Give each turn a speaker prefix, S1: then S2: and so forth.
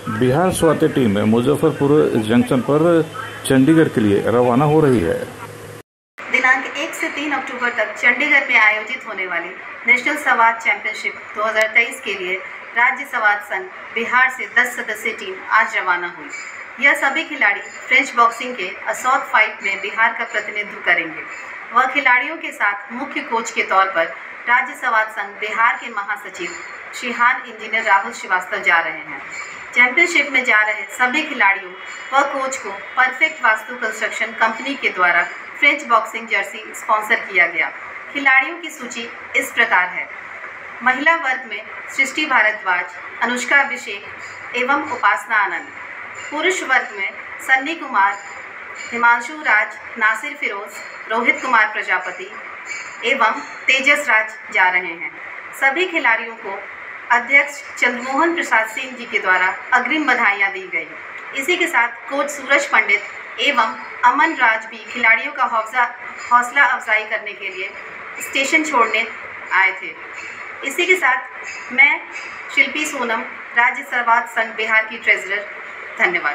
S1: Bihar Swati team Muzaffarpur junction पर चंडीगढ़ के लिए रवाना हो रही है।
S2: दिनांक 1 से 3 अक्टूबर तक चंडीगढ़ में आयोजित होने वाली नेशनल संवाद चैंपियनशिप 2023 के लिए राज्य संवाद संघ बिहार से 10 सदस्यीय टीम आज रवाना हुई। यह सभी खिलाड़ी फ्रेंच बॉक्सिंग के असौद फाइट में बिहार का प्रतिनिधित्व करेंगे। वह खिलाड़ियों के साथ मुख्य कोच के तौर पर राज्य संवाद संघ बिहार के महासचिव शिहान इंजीनियर राहुल श्रीवास्तव जा रहे हैं। चैंपियनशिप में जा रहे सभी खिलाड़ियों व कोच को परफेक्ट वास्तु कंस्ट्रक्शन कंपनी के द्वारा फ्रेंच बॉक्सिंग जर्सी स्पॉन्सर किया गया। खिलाड़ियों की सूची इस प्रकार है। महिला वर्ग में सृष्टि भारद्वाज, अनुष्का अभिषेक एवं उपासना आनंद। पुरुष वर्ग में सन्नी कुमार, हिमांशु राज, नासिर फिरोज, रोहित कुमार प्रजापति एवं तेजस राज जा रहे हैं। सभी खिलाड़ियों को अध्यक्ष चंद्रमोहन प्रसाद सिंह जी के द्वारा अग्रिम बधाइयाँ दी गई। इसी के साथ कोच सूरज पंडित एवं अमन राज भी खिलाड़ियों का हौसला अफजाई करने के लिए स्टेशन छोड़ने आए थे। इसी के साथ मैं शिल्पी सोनम, राज्य संवाद संघ बिहार की ट्रेजरर। धन्यवाद।